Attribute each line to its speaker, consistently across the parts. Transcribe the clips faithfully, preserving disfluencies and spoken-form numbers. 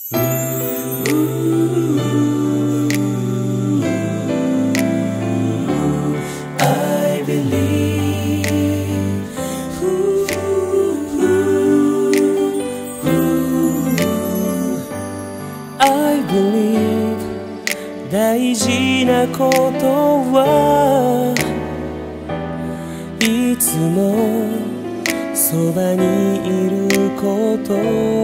Speaker 1: I believe, I believe 大事なことはいつもそばにいること。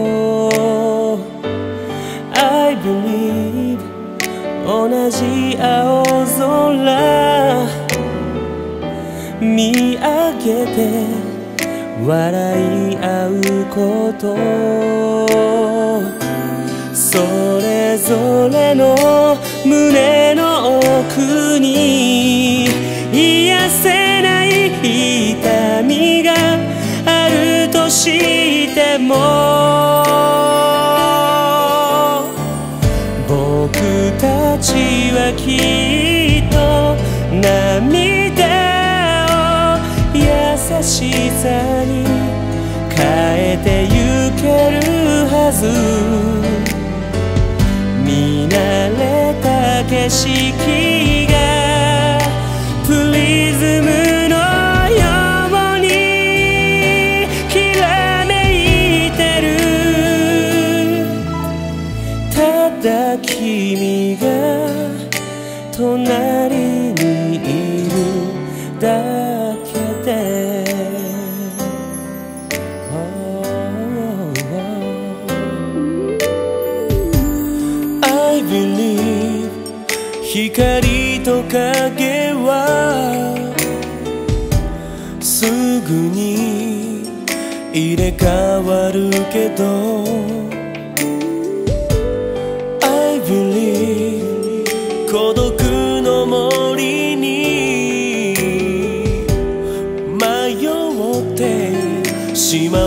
Speaker 1: I believe 同じ青空見上げて笑い合うこと。それぞれの胸の奥に癒せない痛みがあるとしても、僕たちはきっと涙を優しさに変えてゆけるはず。見慣れた景色がプリズムのようにきらめいてる。ただ君が隣にいるだけで。I believe 光と影はすぐに入れ替わるけど、 I believe 孤独の森に迷ってしま